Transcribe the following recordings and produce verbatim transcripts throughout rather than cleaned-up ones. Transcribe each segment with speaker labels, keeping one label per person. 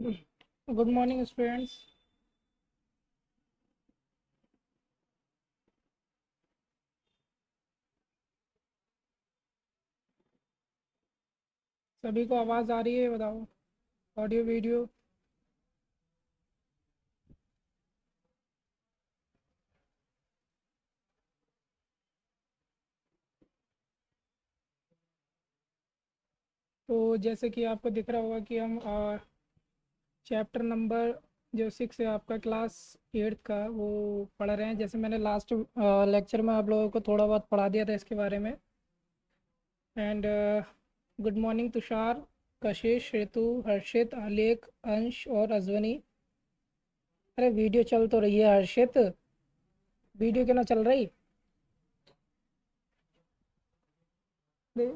Speaker 1: Good morning students. सभी को आवाज़ आ रही है? बताओ। Audio video. तो जैसे कि आपको दिख रहा होगा कि हम चैप्टर नंबर जो सिक्स है आपका क्लास एट्थ का वो पढ़ रहे हैं। जैसे मैंने लास्ट लेक्चर में आप लोगों को थोड़ा बहुत पढ़ा दिया था इसके बारे में। एंड गुड मॉर्निंग तुषार, कशिश, ऋतु, हर्षित, आलेख, अंश और अश्वनी। अरे वीडियो चल तो रही है हर्षित, वीडियो क्यों ना चल रही? दे-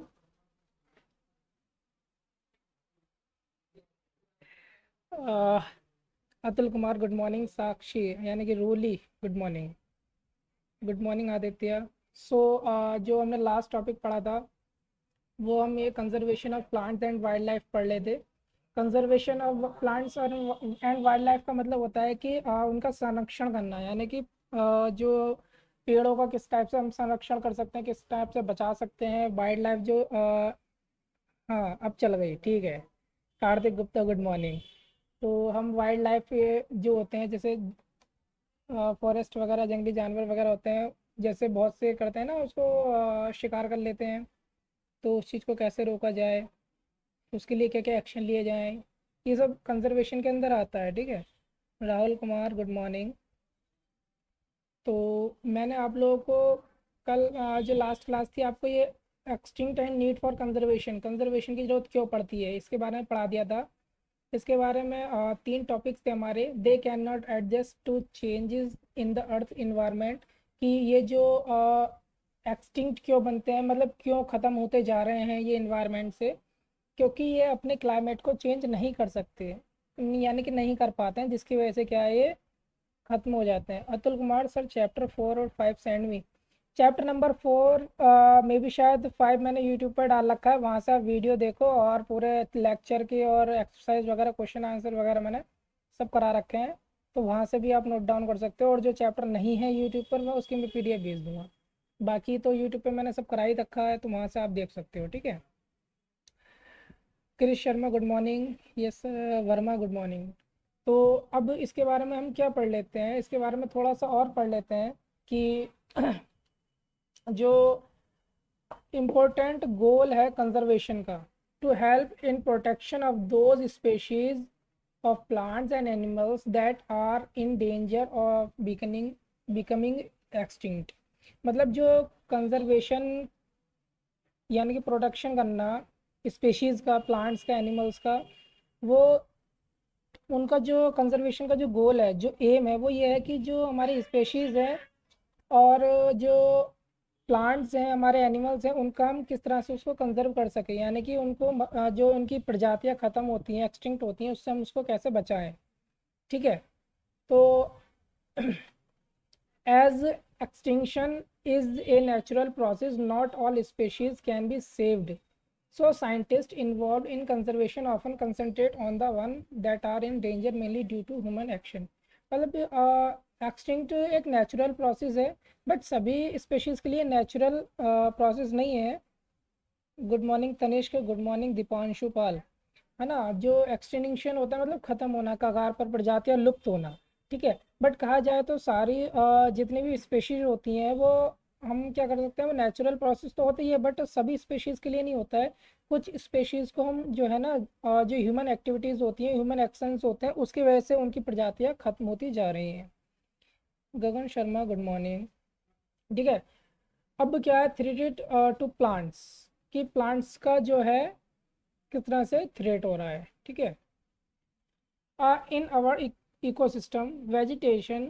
Speaker 1: आ, अतुल कुमार गुड मॉर्निंग, साक्षी यानी कि रूली good morning. Good morning Aditya. So जो हमने लास्ट टॉपिक पढ़ा था वो हम ये conservation of plants and wildlife पढ़ लेते। कंजर्वेशन ऑफ प्लांट्स और एंड वाइल्ड लाइफ का मतलब होता है कि uh, उनका संरक्षण करना, यानी कि uh, जो पेड़ों का किस टाइप से हम संरक्षण कर सकते हैं, किस टाइप से बचा सकते हैं। वाइल्ड लाइफ जो uh, हाँ अब चल गई, ठीक है। Kartik Gupta good morning. तो हम वाइल्ड लाइफ जो होते हैं, जैसे फॉरेस्ट वगैरह, जंगली जानवर वगैरह होते हैं, जैसे बहुत से करते हैं ना उसको, अ, शिकार कर लेते हैं। तो उस चीज़ को कैसे रोका जाए, उसके लिए क्या क्या एक्शन लिए जाएं, ये सब कंजर्वेशन के अंदर आता है, ठीक है। Rahul Kumar good morning. तो मैंने आप लोगों को कल अ, जो लास्ट क्लास थी आपको ये extinct and need for conservation, conservation की जरूरत क्यों पड़ती है इसके बारे में पढ़ा दिया था। इसके बारे में अ, तीन टॉपिक्स थे हमारे। They can not adjust to changes in the earth environment, कि ये जो एक्सटिंक्ट क्यों बनते हैं, मतलब क्यों ख़त्म होते जा रहे हैं ये इन्वायरमेंट से, क्योंकि ये अपने क्लाइमेट को चेंज नहीं कर सकते, यानी कि नहीं कर पाते हैं, जिसकी वजह से क्या है ये खत्म हो जाते हैं। Atul Kumar sir chapter four और five send me. Chapter number four में भी शायद फाइव मैंने यूट्यूब पर डाल रखा है, वहाँ से आप वीडियो देखो, और पूरे लेक्चर की और एक्सरसाइज वगैरह क्वेश्चन आंसर वगैरह मैंने सब करा रखे हैं। तो वहाँ से भी आप नोट डाउन कर सकते हो, और जो चैप्टर नहीं है यूट्यूब पर मैं उसकी मैं पीडीएफ भेज दूंगा। बाकी तो यूट्यूब पे मैंने सब करा ही रखा है, तो वहाँ से आप देख सकते हो, ठीक है। Krish Sharma good morning. Yash Verma good morning. तो अब इसके बारे में हम क्या पढ़ लेते हैं, इसके बारे में थोड़ा सा और पढ़ लेते हैं कि जो इम्पोर्टेंट गोल है कंजर्वेशन का, to help in protection of those species of plants and animals that are in danger of becoming becoming extinct. मतलब जो कंजर्वेशन यानी कि प्रोटेक्शन करना स्पेशीज़ का, प्लांट्स का, एनिमल्स का, वो उनका जो कंजर्वेशन का जो गोल है, जो एम है, वो ये है कि जो हमारी स्पेशीज़ है और जो प्लांट्स हैं, हमारे एनिमल्स हैं, उनका हम किस तरह से उसको कंजर्व कर सकें, यानी कि उनको अ, जो उनकी प्रजातियां ख़त्म होती हैं, एक्सटिंक्ट होती हैं, उससे हम उसको कैसे बचाएं, ठीक है। तो as extinction is a natural process, not all species can be saved, so scientists involved in conservation often concentrate on the one that are in danger mainly due to human action। मतलब extinct एक natural process है, but सभी species के लिए natural process नहीं है। Good morning Tanishk, good morning Deepanshu Pal. है ना, जो एक्सटिंक्शन होता है मतलब ख़त्म होना, कगार पर प्रजातियां लुप्त होना, ठीक है। बट कहा जाए तो सारी अ, जितनी भी स्पेशीज होती हैं वो हम क्या कर सकते हैं, वो नेचुरल प्रोसेस तो होती है, बट सभी स्पेशीज़ के लिए नहीं होता है। कुछ स्पेशीज़ को हम जो है ना, अ, जो ह्यूमन एक्टिविटीज़ होती हैं, ह्यूमन एक्शंस होते हैं, उसकी वजह से उनकी प्रजातियां खत्म होती जा रही हैं। गगन शर्मा गुड मॉर्निंग, ठीक है। अब क्या है, थ्रेटेड टू प्लांट्स, कि प्लांट्स का जो है किस तरह से थ्रेट हो रहा है, ठीक है। In our ecosystem vegetation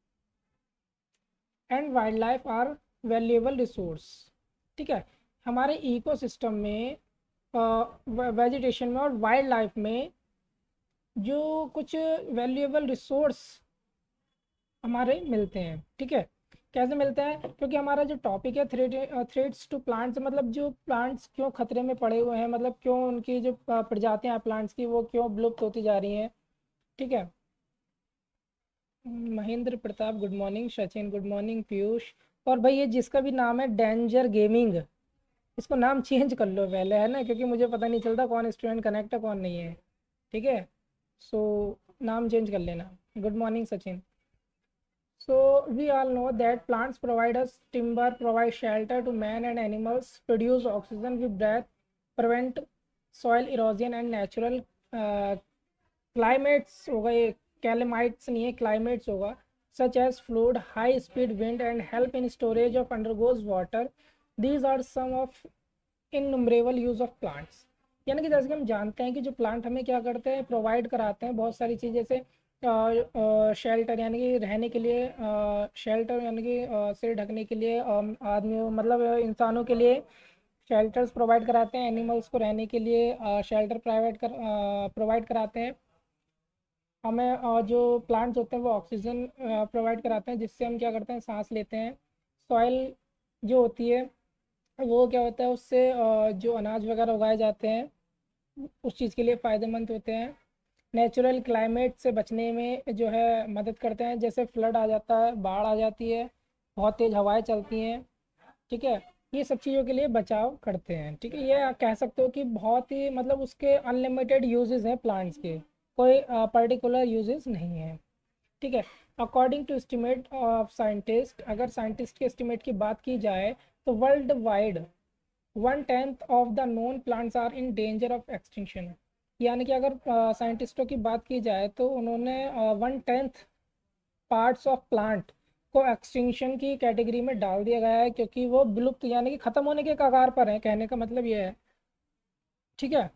Speaker 1: and wildlife are valuable resource, ठीक है। हमारे इकोसिस्टम में, वेजिटेशन में और वाइल्ड लाइफ में जो कुछ वैल्यूएबल रिसोर्स हमारे मिलते हैं, ठीक है। कैसे मिलते हैं, क्योंकि हमारा जो टॉपिक है थ्रेड थ्रेड्स टू प्लांट्स, मतलब जो प्लांट्स क्यों खतरे में पड़े हुए हैं, मतलब क्यों उनकी जो अ, प्रजातियां हैं प्लांट्स की वो क्यों विलुप्त होती जा रही हैं, ठीक है। Mahendra Pratap good morning, Sachin good morning, Piyush. और भाई ये जिसका भी नाम है डेंजर गेमिंग, इसको नाम चेंज कर लो पहले, है ना, क्योंकि मुझे पता नहीं चलता कौन स्टूडेंट कनेक्ट है कौन नहीं है। ठीक है, सो नाम चेंज कर लेना। Good morning Sachin. So we all know that plants provide us timber, provide shelter to man and animals, produce oxygen we breathe, prevent soil erosion and natural uh, climates होगा, ये climates नहीं है, climates होगा, such as flood, high speed wind and help in storage of undergoes water. These are some of innumerable use of plants. यानी कि जैसे कि हम जानते हैं कि जो प्लांट हमें क्या करते हैं, प्रोवाइड कराते हैं बहुत सारी चीज़, जैसे शेल्टर यानी कि रहने के लिए, शेल्टर यानी कि अ, सिर ढकने के लिए, आदमियों मतलब अ, इंसानों के लिए शेल्टर्स प्रोवाइड कराते हैं, एनिमल्स को रहने के लिए शेल्टर प्रोवाइड कर प्रोवाइड कराते हैं। हमें अ, जो प्लांट्स होते हैं वो ऑक्सीजन प्रोवाइड कराते हैं, जिससे हम क्या करते हैं, सांस लेते हैं। सॉइल जो होती है वो क्या होता है, उससे अ, जो अनाज वगैरह उगाए जाते हैं उस चीज़ के लिए फ़ायदेमंद होते हैं। नेचुरल क्लाइमेट से बचने में जो है मदद करते हैं, जैसे फ्लड आ जाता है, बाढ़ आ जाती है, बहुत तेज़ हवाएं चलती हैं। ठीक है, ये सब चीज़ों के लिए बचाव करते हैं। ठीक है, ये आप कह सकते हो कि बहुत ही मतलब उसके अनलिमिटेड यूजेस हैं प्लांट्स के, कोई पर्टिकुलर यूजेस नहीं है। ठीक है, according to estimate of scientist, अगर साइंटिस्ट के एस्टिमेट की बात की जाए तो worldwide one tenth of the known plants are in danger of extinction. यानी कि अगर साइंटिस्टों की बात की जाए तो उन्होंने one tenth parts of plant को एक्सटिंक्शन की कैटेगरी में डाल दिया गया है, क्योंकि वो विलुप्त यानी कि ख़त्म होने के कगार पर है, कहने का मतलब ये है। ठीक है,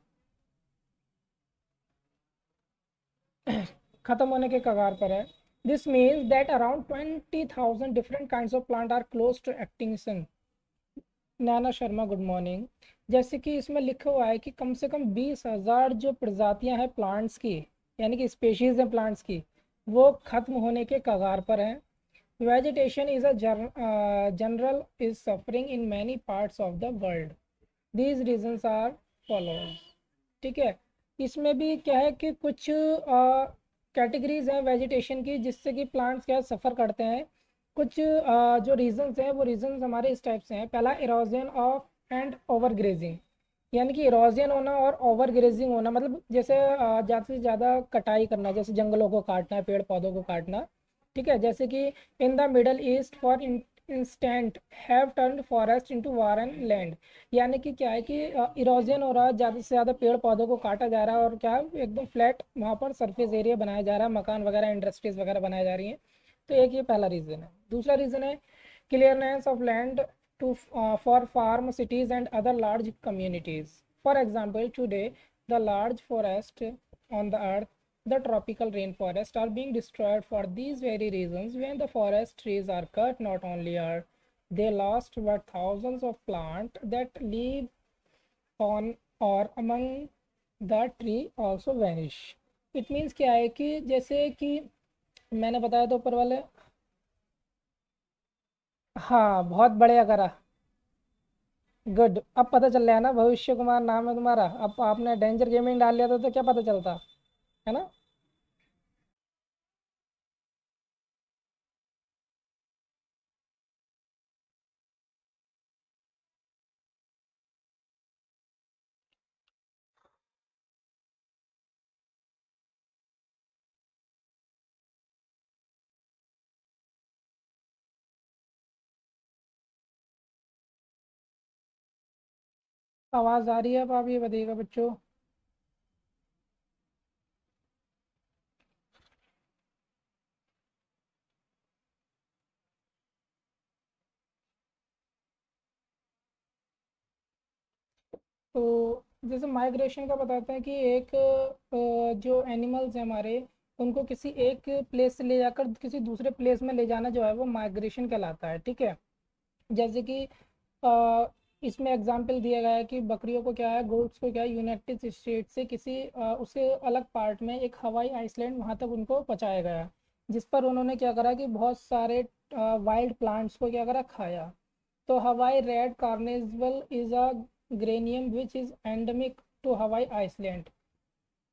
Speaker 1: ख़त्म होने के कगार पर है। This means that around twenty thousand different kinds of plant are close to extinction. Naina Sharma good morning. जैसे कि इसमें लिखा हुआ है कि कम से कम बीस हजार जो प्रजातियां हैं प्लांट्स की, यानी कि स्पेशीज हैं प्लांट्स की, वो खत्म होने के कगार पर हैं। Vegetation is a general is suffering in many parts of the world. These reasons are follows. ठीक है, इसमें भी क्या है कि कुछ कैटेगरीज हैं वेजिटेशन की जिससे कि प्लांट्स क्या सफ़र करते हैं। कुछ अ, जो रीजंस हैं वो रीजंस हमारे इस टाइप से हैं। पहला, erosion of and overgrazing, यानी कि इरोजन होना और ओवर ग्रेजिंग होना, मतलब जैसे ज़्यादा से ज़्यादा कटाई करना, जैसे जंगलों को काटना, पेड़ पौधों को काटना। ठीक है, जैसे कि in the Middle East for instant have turned forest into barren land. यानी कि क्या है कि इरोजन हो रहा है, ज़्यादा से ज़्यादा पेड़ पौधों को काटा जा रहा है और क्या है, एकदम फ्लैट वहाँ पर सरफेस एरिया बनाया जा रहा है, मकान वगैरह इंडस्ट्रीज वगैरह बनाई जा रही हैं। तो एक ये पहला रीज़न है। दूसरा रीज़न है clearness of land to uh, for farm cities and other large communities. For example, today the large forest on the earth, the tropical rainforest, are being destroyed for these very reasons. When the forest trees are cut, not only are they lost but thousands of plants that live on or among the tree also vanish. It means क्या है कि जैसे कि मैंने बताया तो ऊपर वाले, हाँ बहुत बढ़िया करा, गुड। अब पता चल रहा है ना, भविष्य कुमार नाम है तुम्हारा, अब आपने डेंजर गेमिंग डाल लिया था तो क्या पता चलता, है ना। आवाज़ आ रही है, अब आप ये बताइएगा बच्चों। तो जैसे माइग्रेशन का बताते हैं कि एक अ, जो एनिमल्स हैं हमारे, उनको किसी एक प्लेस से ले जाकर किसी दूसरे प्लेस में ले जाना जो है वो माइग्रेशन कहलाता है। ठीक है, जैसे कि अ, इसमें एग्जांपल दिया गया है कि बकरियों को क्या है, गोट्स को क्या है, यूनाइटेड स्टेट से किसी अ, उसके अलग पार्ट में एक हवाई आइसलैंड, वहाँ तक उनको पहुँचाया गया, जिस पर उन्होंने क्या करा कि बहुत सारे वाइल्ड प्लांट्स को क्या करा, खाया। तो Hawaii red carnival is a geranium which is endemic to Hawaii island.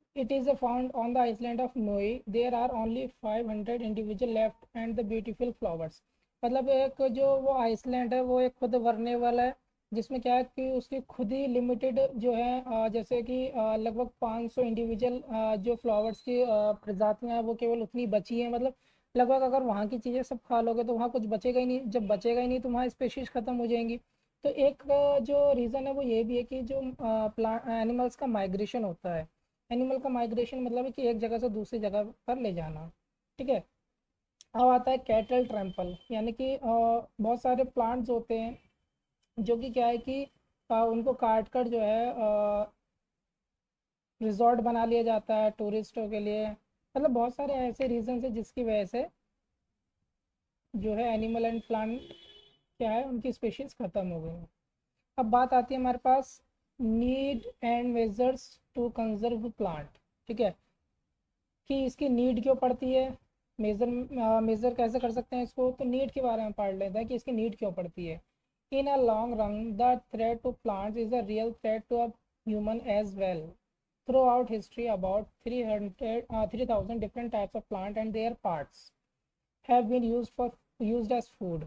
Speaker 1: It is found on the island of Noi. There are only five hundred individual left and the beautiful flowers. मतलब एक जो वो Iceland है वो एक खुद vulnerable है, जिसमें क्या है कि उसकी खुद ही लिमिटेड जो है अ, जैसे कि अ, लगभग पाँच सौ इंडिविजुअल जो फ्लावर्स की अ, प्रजातियां हैं वो केवल उतनी बची हैं। मतलब लगभग अगर वहाँ की चीज़ें सब खा लोगे तो वहाँ कुछ बचेगा ही नहीं, जब बचेगा ही नहीं तो वहाँ स्पेशीज खत्म हो जाएंगी। तो एक अ, जो रीज़न है वो ये भी है कि जो प्लांट एनिमल्स का माइग्रेशन होता है। एनिमल का माइग्रेशन मतलब है कि एक जगह से दूसरी जगह पर ले जाना। ठीक है। अब आता है कैटल ट्रैम्पल, यानी कि अ, बहुत सारे प्लांट्स होते हैं जो कि क्या है कि अ, उनको काट कर जो है रिजॉर्ट बना लिया जाता है टूरिस्टों के लिए। मतलब बहुत सारे ऐसे रीजन है जिसकी वजह से जो है एनिमल एंड प्लांट क्या है उनकी स्पीशीज खत्म हो गई हैं। अब बात आती है हमारे पास need and measures to conserve plant. ठीक है, कि इसकी नीड क्यों पड़ती है, मेजर मेजर कैसे कर सकते हैं इसको, तो नीड के बारे में पढ़ लेते हैं कि इसकी नीड क्यों पड़ती है। In a long run the threat to plants is a real threat to a human as well. Throughout history about three hundred three thousand different types of plant and their parts have been used for used as food.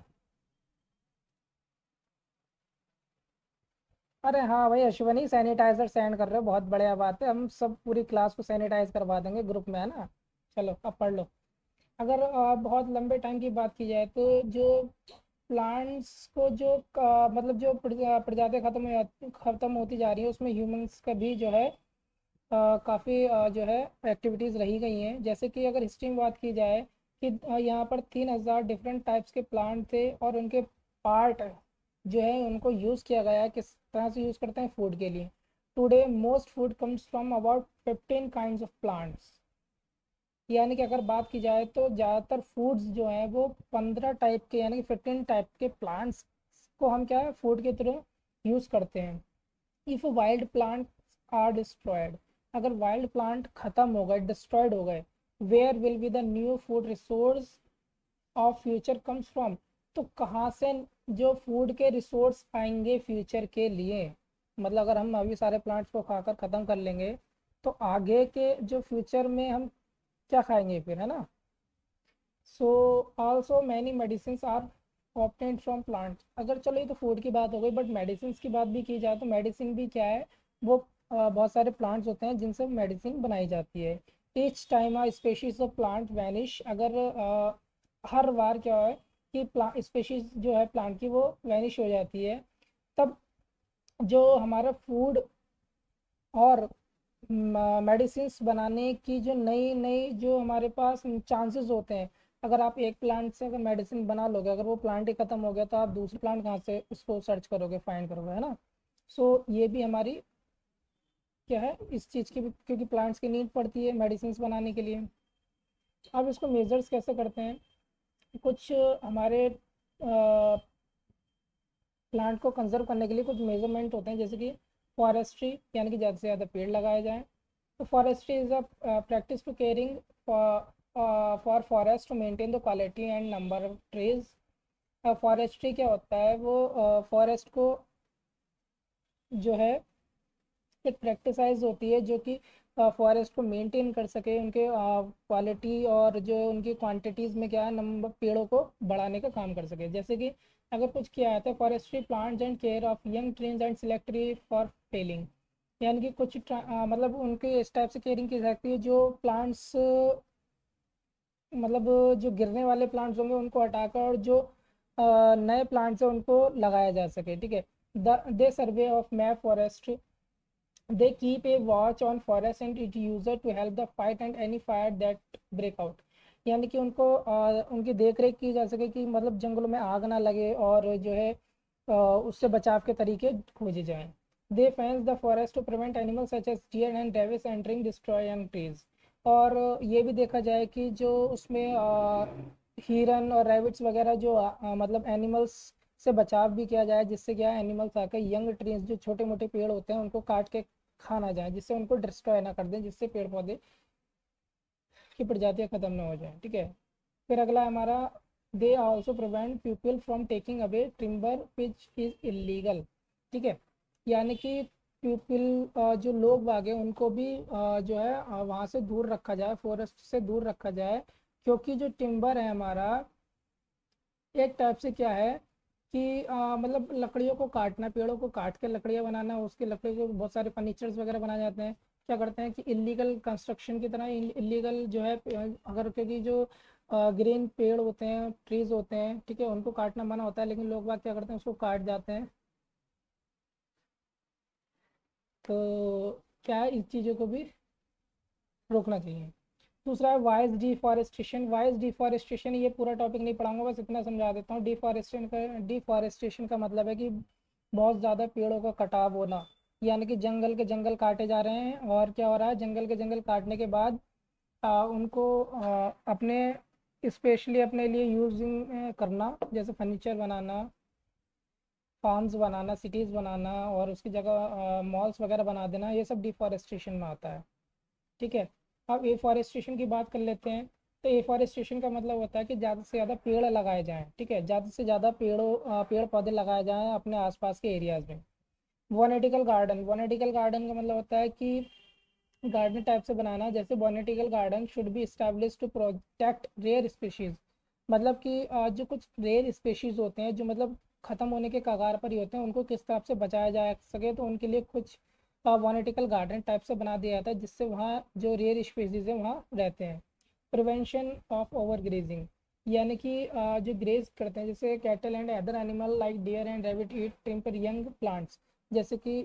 Speaker 1: अरे हाँ भाई Ashwani, sanitiser send कर रहे हो, बहुत बढ़िया बात है, हम सब पूरी क्लास को सैनिटाइज करवा देंगे ग्रुप में, है ना। चलो अब पढ़ लो। अगर अ, बहुत लंबे टाइम की बात की जाए तो जो प्लांट्स को जो अ, मतलब जो प्रजा- प्रजातियां खत्म हो जाती खत्म होती जा रही है उसमें ह्यूमंस का भी जो है काफ़ी जो है एक्टिविटीज़ रही गई हैं। जैसे कि अगर हिस्ट्री में बात की जाए कि अ, यहाँ पर तीन हज़ार डिफरेंट टाइप्स के प्लांट थे और उनके पार्ट जो है उनको यूज़ किया गया है। किस तरह से यूज़ करते हैं, फूड के लिए। Today most food comes from about fifteen kinds of plants. यानी कि अगर बात की जाए तो ज़्यादातर फूड्स जो हैं वो पंद्रह टाइप के यानी कि फिफ्टीन टाइप के प्लांट्स को हम क्या है फूड के थ्रू यूज़ करते हैं। If wild plant are destroyed, अगर वाइल्ड प्लांट खत्म हो गए, डिस्ट्रॉयड हो गए, where will be the new food resource of future comes from, तो कहाँ से जो फूड के रिसोर्स आएंगे फ्यूचर के लिए। मतलब अगर हम अभी सारे प्लांट्स को खाकर ख़त्म कर लेंगे तो आगे के जो फ्यूचर में हम क्या खाएंगे फिर, है ना। So also many medicine are obtained from plants. अगर चलो ये तो फूड की बात हो गई, बट मेडिसिन की बात भी की जाए तो मेडिसिन भी क्या है वो अ, बहुत सारे प्लांट्स होते हैं जिनसे मेडिसिन बनाई जाती है। Each time a species of plant vanish, अगर अ, हर बार क्या है कि प्लांट स्पेशीज जो है प्लांट की वो वैनिश हो जाती है, तब जो हमारा फूड और मेडिसिन्स बनाने की जो नई नई जो हमारे पास चांसेस होते हैं। अगर आप एक प्लांट से अगर मेडिसिन बना लोगे, अगर वो प्लांट ही खत्म हो गया तो आप दूसरे प्लांट कहाँ से उसको सर्च करोगे, फाइंड करोगे, है ना। सो ये भी हमारी क्या है इस चीज़ की भी, क्योंकि प्लांट्स की नीड पड़ती है मेडिसिन बनाने के लिए। अब इसको मेजर्स कैसे करते हैं, कुछ हमारे प्लांट को कंजर्व करने के लिए कुछ मेजरमेंट होते हैं, जैसे कि फॉरेस्ट्री, यानी कि ज़्यादा से ज़्यादा पेड़ लगाए जाएं। तो forestry is a practice to caring for forest to maintain the quality and number of trees. Forestry क्या होता है, वो फॉरेस्ट uh, को जो है एक प्रैक्टिसाइज होती है जो कि फॉरेस्ट को मेंटेन कर सके, उनके क्वालिटी और जो उनकी क्वांटिटीज़ में क्या है नंबर पेड़ों को बढ़ाने का काम कर सके। जैसे कि अगर कुछ किया जाता है forestry plants and care of young trees and selective for felling, यानी कि कुछ आ, मतलब उनके इस टाइप से केयरिंग की जाती है जो प्लांट्स मतलब जो गिरने वाले प्लांट्स होंगे उनको हटाकर और जो अ, नए प्लांट्स हैं उनको लगाया जा सके। ठीक है। The they survey of map forest, they keep a watch on forest and its user to help the fight and any fire that break out, यानी कि उनको अ, उनकी देख रेख की जा सके कि मतलब जंगलों में आग ना लगे और जो है अ, उससे बचाव के तरीके खोजे जाएं। They fence the forest to prevent animal such as deer and rabbits entering destroy and trees. और ये भी देखा जाए कि जो उसमें अ, हिरन और रैबिट्स वगैरह जो अ, मतलब एनिमल्स से बचाव भी किया जाए, जिससे क्या एनिमल्स आकर यंग ट्रीज जो छोटे मोटे पेड़ होते हैं उनको काट के खा ना जाए, जिससे उनको डिस्ट्रॉय ना कर दें, जिससे पेड़ पौधे की प्रजातियां खत्म ना हो जाए। ठीक है। फिर अगला हमारा they also prevent people from taking away timber which is illegal. ठीक है, यानी कि पीपल जो लोग बाग हैं उनको भी अ, जो है अ, वहाँ से दूर रखा जाए, फॉरेस्ट से दूर रखा जाए। क्योंकि जो टिम्बर है हमारा, एक टाइप से क्या है कि अ, मतलब लकड़ियों को काटना, पेड़ों को काट के लकड़ियाँ बनाना, उसकी लकड़ी को बहुत सारे फर्नीचर्स वगैरह बनाए जाते हैं। क्या करते हैं कि इलीगल कंस्ट्रक्शन की तरह इलीगल जो है अ, अगर क्योंकि जो ग्रीन पेड़ होते हैं, ट्रीज होते हैं, ठीक है, उनको काटना मना होता है, लेकिन लोग बाग क्या करते हैं, उसको काट जाते हैं। तो क्या है, इस चीज़ों को भी रोकना चाहिए। दूसरा है वाइज डिफॉरेस्टेशन। वाइज डिफॉरेस्टेशन, ये पूरा टॉपिक नहीं पढ़ाऊंगा, बस इतना समझा देता हूँ। डिफॉरेस्टेशन का डिफॉरेस्टेशन का मतलब है कि बहुत ज़्यादा पेड़ों का कटाव होना, यानी कि जंगल के जंगल काटे जा रहे हैं। और क्या हो रहा है, जंगल के जंगल काटने के बाद आ, उनको आ, अपने स्पेशली अपने लिए यूजिंग करना, जैसे फर्नीचर बनाना, फार्म्स बनाना, सिटीज़ बनाना, और उसकी जगह मॉल्स वगैरह बना देना, ये सब डिफॉरेस्टेशन में आता है। ठीक है। अब एफॉरेस्टेशन की बात कर लेते हैं। तो एफॉरेस्टेशन का मतलब होता है कि ज़्यादा से ज़्यादा पेड़ लगाए जाएं। ठीक है, ज़्यादा से ज़्यादा पेड़ों अ, पेड़ पौधे लगाए जाएं अपने आसपास के एरियाज़ में। बोनेटिकल गार्डन, बोनेटिकल गार्डन का मतलब होता है कि गार्डन टाइप से बनाना। जैसे botanical garden should be establish to protect rare species. मतलब कि अ, जो कुछ रेयर स्पीशीज़ होते हैं, जो मतलब ख़त्म होने के कगार पर ही होते हैं, उनको किस तरह से बचाया जा सके, तो उनके लिए कुछ बोनेटिकल गार्डन टाइप से बना दिया जाता है, जिससे वहाँ जो रेयर स्पीशीज़ है वहाँ रहते हैं। प्रिवेंशन ऑफ ओवर ग्रेजिंग, यानी कि अ, जो ग्रेज करते हैं, जैसे cattle and other animal like deer and rabbit eat tender young plants. जैसे कि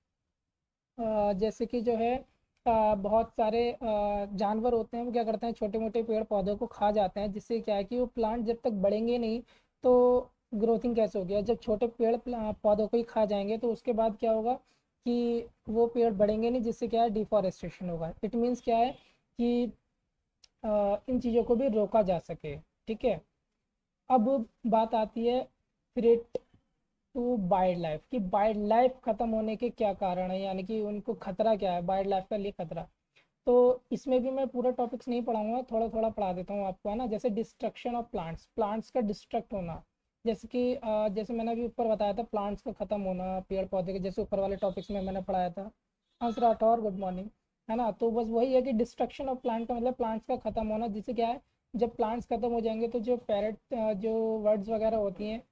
Speaker 1: अ, जैसे कि जो है अ, बहुत सारे अ, जानवर होते हैं, वो क्या करते हैं, छोटे मोटे पेड़ पौधों को खा जाते हैं, जिससे क्या है कि वो प्लांट जब तक बढ़ेंगे नहीं तो ग्रोथिंग कैसे होगी। और जब छोटे पेड़ प्ला- पौधों को ही खा जाएंगे तो उसके बाद क्या होगा कि वो पेड़ बढ़ेंगे नहीं, जिससे क्या है, डिफॉरेस्टेशन होगा। इट मीन्स क्या है कि अ, इन चीज़ों को भी रोका जा सके। ठीक है। अब बात आती है थ्रेट टू वाइल्ड लाइफ, कि वाइल्ड लाइफ खत्म होने के क्या कारण है, यानी कि उनको खतरा क्या है, वाइल्ड लाइफ का लिए खतरा। तो इसमें भी मैं पूरा टॉपिक्स नहीं पढ़ाऊंगा, थोड़ा थोड़ा पढ़ा देता हूँ आपको, है ना। जैसे डिस्ट्रक्शन ऑफ प्लांट्स, प्लांट्स का डिस्ट्रक्ट होना। जैसे कि अ, जैसे मैंने अभी ऊपर बताया था, प्लांट्स का खत्म होना, पेड़ पौधे के, जैसे ऊपर वाले टॉपिक्स में मैंने पढ़ाया था। हंस राठौर, गुड मॉर्निंग। है ना। तो बस वही है कि डिस्ट्रक्शन ऑफ प्लांट का मतलब प्लांट्स का खत्म होना, जिससे क्या है, जब प्लांट्स खत्म हो जाएंगे तो जो पैरट, जो वर्ड्स वगैरह होती हैं,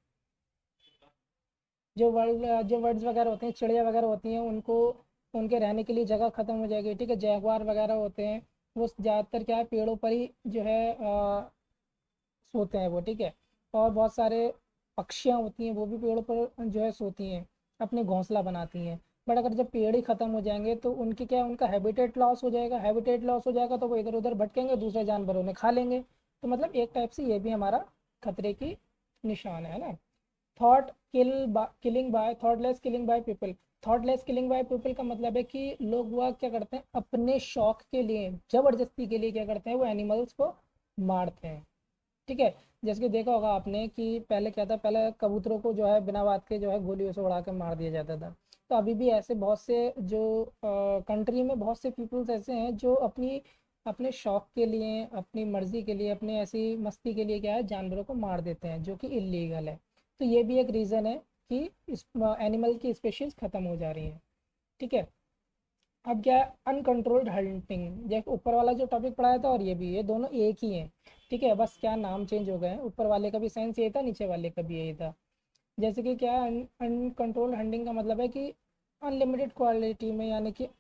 Speaker 1: जो वर्ल्ड जो बर्ड्स वगैरह होते हैं, चिड़िया वगैरह होती हैं, उनको उनके रहने के लिए जगह खत्म हो जाएगी। ठीक है। जैगवार वगैरह होते हैं, वो ज़्यादातर क्या है, पेड़ों पर ही जो है अ, सोते हैं वो। ठीक है। और बहुत सारे पक्षियाँ होती हैं, वो भी पेड़ों पर जो है सोती हैं, अपने घोंसला बनाती हैं। बट अगर जब पेड़ ही ख़त्म हो जाएंगे तो उनके क्या, उनका हैबिटेट लॉस हो जाएगा। हैबिटेट लॉस हो जाएगा तो वो इधर उधर भटकेंगे, दूसरे जानवरों ने खा लेंगे। तो मतलब एक टाइप से ये भी हमारा खतरे की निशान है ना। Thought kill killing by thoughtless killing by people. Thoughtless killing by people का मतलब है कि लोग वह क्या करते हैं, अपने शौक के लिए, जबरदस्ती के लिए क्या करते हैं, वो एनिमल्स को मारते हैं। ठीक है। जैसे कि देखा होगा आपने कि पहले क्या था, पहले कबूतरों को जो है बिना बात के जो है गोलियों से उड़ा के मार दिया जाता था। तो अभी भी ऐसे बहुत से जो कंट्री में बहुत से पीपल्स ऐसे हैं जो अपनी अपने शौक के लिए, अपनी मर्जी के लिए, अपने ऐसी मस्ती के लिए क्या है, जानवरों को मार देते हैं, जो कि इलीगल है। तो ये भी एक रीज़न है कि इस एनिमल की स्पेशीज खत्म हो जा रही हैं। ठीक है। अब क्या है, अनकंट्रोल्ड हंटिंग। जैसे ऊपर वाला जो टॉपिक पढ़ाया था और ये भी, ये दोनों एक ही हैं। ठीक है, बस क्या नाम चेंज हो गए हैं। ऊपर वाले का भी साइंस यही था, नीचे वाले का भी यही था। जैसे कि क्या है, अनकंट्रोल्ड हंटिंग का मतलब है कि अनलिमिटेड क्वालिटी में, यानी कि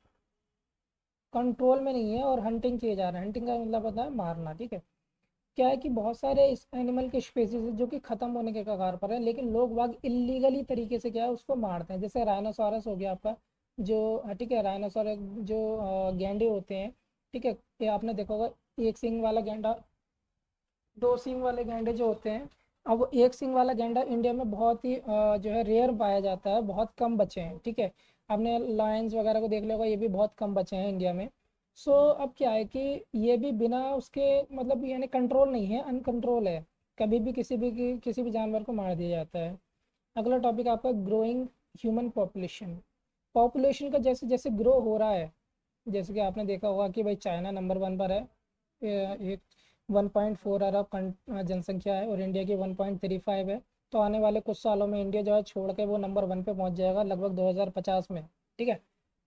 Speaker 1: कंट्रोल में नहीं है और हंटिंग किए जा रहे हैं। हंटिंग का मतलब होता है मारना। ठीक है। क्या है कि बहुत सारे इस एनिमल के स्पेसीज है जो कि खत्म होने के कगार पर है, लेकिन लोग बाग इलीगली तरीके से क्या है, उसको मारते हैं। जैसे राइनोसोरस हो गया आपका, जो हाँ, ठीक है, राइनोसोरस जो अ, गैंडे होते हैं। ठीक है। ये आपने देखा होगा, एक सींग वाला गैंडा, दो सींग वाले गैंडे जो होते हैं। अब वो एक सींग वाला गैंडा इंडिया में बहुत ही अ, जो है रेयर पाया जाता है, बहुत कम बचे हैं। ठीक है। आपने लायंस वगैरह को देख लिया होगा, ये भी बहुत कम बचे हैं इंडिया में। सो अब क्या है कि ये भी बिना उसके मतलब यानी कंट्रोल नहीं है, अनकंट्रोल है। कभी भी किसी भी कि, किसी भी जानवर को मार दिया जाता है। अगला टॉपिक आपका ग्रोइंग ह्यूमन पॉपुलेशन। पॉपुलेशन का जैसे जैसे ग्रो हो रहा है, जैसे कि आपने देखा होगा कि भाई चाइना नंबर वन पर है, ए- एक वन पॉइंट फोर अरब कं- जनसंख्या है, और इंडिया की वन पॉइंट थ्री फाइव है। तो आने वाले कुछ सालों में इंडिया जो है छोड़ के वो नंबर वन पे पहुंच जाएगा, लगभग दो हज़ार पचास में। ठीक है।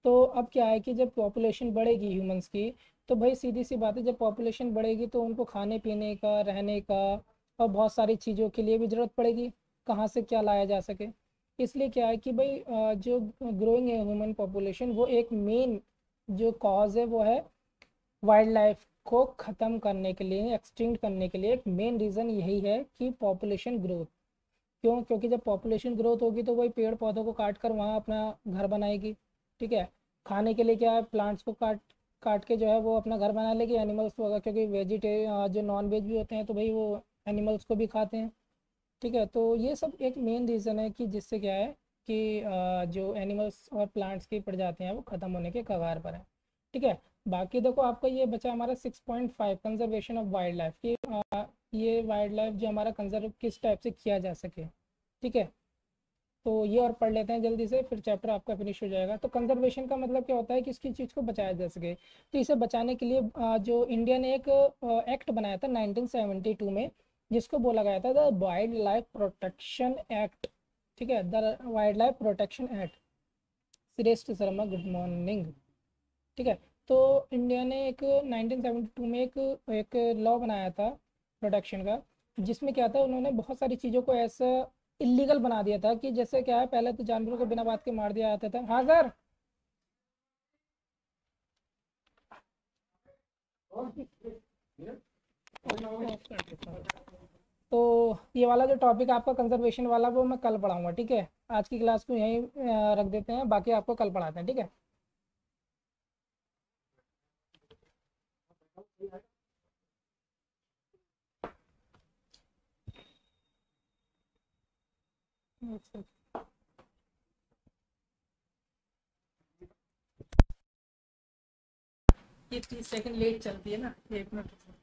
Speaker 1: तो अब क्या है कि जब पॉपुलेशन बढ़ेगी ह्यूमंस की, तो भाई सीधी सी बात है, जब पॉपुलेशन बढ़ेगी तो उनको खाने पीने का, रहने का और बहुत सारी चीज़ों के लिए भी ज़रूरत पड़ेगी। कहाँ से क्या लाया जा सके। इसलिए क्या है कि भाई अ, जो ग्रोइंग है ह्यूमन पॉपुलेशन, वो एक मेन जो कॉज है वो है वाइल्ड लाइफ को ख़त्म करने के लिए, एक्सटिंक्ट करने के लिए एक मेन रीज़न यही है कि पॉपुलेशन ग्रोथ। क्यों? क्योंकि जब पॉपुलेशन ग्रोथ होगी तो वही पेड़ पौधों को काट कर वहाँ अपना घर बनाएगी। ठीक है। खाने के लिए क्या है, प्लांट्स को काट काट के जो है वो अपना घर बना लेगी। एनिमल्स वगैरह, क्योंकि वेजिटेरियन जो नॉन वेज भी होते हैं तो भाई वो एनिमल्स को भी खाते हैं। ठीक है। तो ये सब एक मेन रीज़न है कि जिससे क्या है कि अ, जो एनिमल्स और प्लांट्स की प्रजातियां हैं वो ख़त्म होने के कगार पर हैं। ठीक है। बाकी देखो आपका ये बचा हमारा six point five, conservation of wild life की। ये वाइल्ड लाइफ जो हमारा कंजर्व किस टाइप से किया जा सके। ठीक है। तो ये और पढ़ लेते हैं जल्दी से, फिर चैप्टर आपका फिनिश हो जाएगा। तो कंजर्वेशन का मतलब क्या होता है कि किसी चीज़ को बचाया जा सके। तो इसे बचाने के लिए अ, जो इंडिया ने एक एक्ट बनाया था नाइनटीन सेवेंटी टू में, जिसको बोला गया था the wild life protection act. ठीक है, the wild life protection act. Shreshth Sharma good morning. ठीक है। तो इंडिया ने एक नाइनटीन सेवेंटी टू में एक एक लॉ बनाया था प्रोटेक्शन का, जिसमें क्या था, उन्होंने बहुत सारी चीज़ों को ऐसा इलीगल बना दिया था कि जैसे क्या है, पहले तो जानवरों को बिना बात के मार दिया जाता था। हाँ सर। तो ये वाला जो टॉपिक आपका कंजर्वेशन वाला वो मैं कल पढ़ाऊंगा। ठीक है। आज की क्लास को यहीं अ, रख देते हैं, बाकी आपको कल पढ़ाते हैं। ठीक है। अच्छा। ये तीस सेकंड लेट चलती है ना, एक मिनट।